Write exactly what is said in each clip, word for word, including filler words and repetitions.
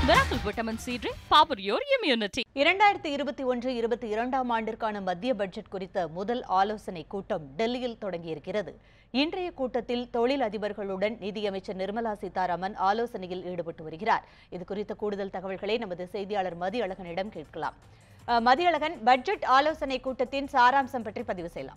Miracle Vitamin C Drink, power your immunity. இரண்டாயிரத்து இருபத்தி ஒன்று இருபத்தி இரண்டாம் ஆண்டிற்கான மத்திய பட்ஜெட் குறித்த முதல் ஆலோசனை கூட்டம் டெல்லியில் தொடங்கியிருக்கிறது. இன்றைய கூட்டத்தில் தொழில் அதிபர்களுடன் நிதியமைச்சர் நிர்மலா சீதாராமன் ஆலோசனையில் ஈடுபட்டு வருகிறார். இது குறித்த கூடுதல் தகவல்களை நமது செய்தியாளர் மதியழகனிடம் கேட்கலாம். மதியழகன், பட்ஜெட் ஆலோசனை கூட்டத்தின் சாராம்சம் பற்றி பதிவு செய்யலாம்.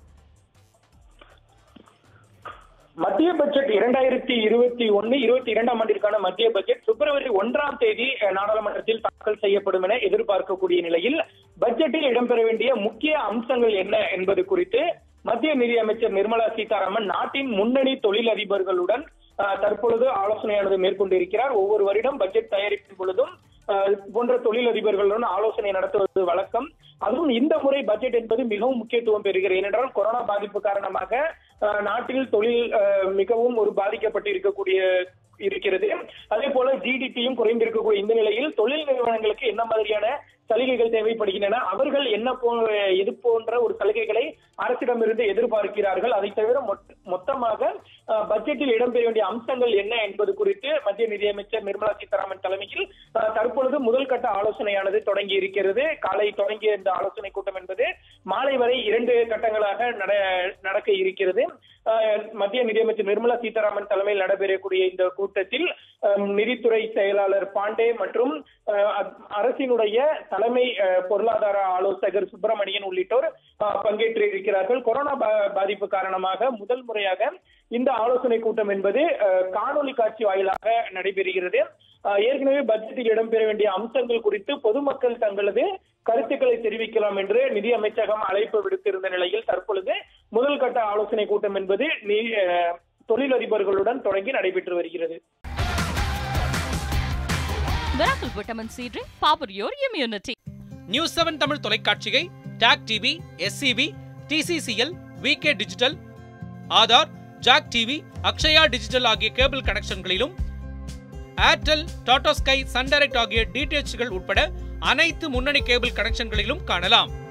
மத்திய பட்ஜெட் இரண்டாயிரத்தி இருபத்தி ஒன்னு இருபத்தி இரண்டாம் ஆண்டிற்கான மத்திய பட்ஜெட் பிப்ரவரி ஒன்றாம் தேதி நாடாளுமன்றத்தில் தாக்கல் செய்யப்படும் என எதிர்பார்க்கக்கூடிய நிலையில் பட்ஜெட்டில் இடம்பெற வேண்டிய முக்கிய அம்சங்கள் என்ன என்பது குறித்து மத்திய நிதியமைச்சர் நிர்மலா சீதாராமன் நாட்டின் முன்னணி தொழில் அதிபர்களுடன் தற்பொழுது ஆலோசனையானது மேற்கொண்டிருக்கிறார். ஒவ்வொரு வருடம் பட்ஜெட் தயாரிக்கும் பொழுதும் போன்ற தொழில் அதிபர்களுடன் ஆலோசனை நடத்துவது வழக்கம். அதுவும் இந்த முறை பட்ஜெட் என்பது மிகவும் முக்கியத்துவம் பெறுகிறது. ஏனென்றால் கொரோனா பாதிப்பு காரணமாக நாட்டில் தொழில் மிகவும் ஒரு பாதிக்கப்பட்டு இருக்கக்கூடிய இருக்கிறது. அதே போல ஜிடிபியும் குறைந்திருக்கக்கூடிய இந்த நிலையில் தொழில் நிறுவனங்களுக்கு என்ன மாதிரியான சலுகைகள் தேவைப்படுகின்றன, அவர்கள் என்ன போ எது போன்ற ஒரு சலுகைகளை அரசிடமிருந்து எதிர்பார்க்கிறார்கள், அதை தவிர மொத்தமாக பட்ஜெட்டில் இடம்பெற வேண்டிய அம்சங்கள் என்ன என்பது குறித்து மத்திய நிதியமைச்சர் நிர்மலா சீதாராமன் தலைமையில் தற்பொழுது முதல் கட்ட ஆலோசனையானது தொடங்கி இருக்கிறது. காலை தொடங்கிய இந்த ஆலோசனை கூட்டம் என்பது மாலை வரை இரண்டு கட்டங்களாக நடக்க இருக்கிறது. மத்திய நிதியமைச்சர் நிர்மலா சீதாராமன் தலைமையில் நடைபெறக்கூடிய இந்த கூட்டத்தில் நிதித்துறை செயலாளர் பாண்டே மற்றும் அரசினுடைய தலைமை பொருளாதார ஆலோசகர் சுப்பிரமணியன் உள்ளிட்டோர் பங்கேற்று இருக்கிறார்கள். கொரோனா பாதிப்பு காரணமாக முதல் முறையாக இந்த ஆலோசனை கூட்டம் என்பது காணொலி காட்சி வாயிலாக நடைபெறுகிறது. ஏற்கனவே பட்ஜெட்டில் இடம்பெற வேண்டிய அம்சங்கள் குறித்து பொதுமக்கள் தங்களது கருத்துக்களை தெரிவிக்கலாம் என்று நிதி அமைச்சகம் அழைப்பு விடுத்திருந்த நிலையில் தற்பொழுது முதல் கட்ட ஆலோசனை கூட்டம் என்பது தொழிலதிபர்களுடன் தொடங்கி நடைபெற்று வருகிறது. Miracle Vitamin C Drink, power your immunity. News seven Tamil தொலைக்காட்சியை TAC TV, SCV, TCCL, VK digital, Aadhaar, jack TV, Akshaya digital ஆகிய கேபிள் கனெக்ஷன்களிலும், Airtel, Tata sky, Sun Direct ஆகிய டிடிஎச்கள் உட்பட அனைத்து முன்னணி கேபிள் கனெக்ஷன்களிலும் காணலாம்.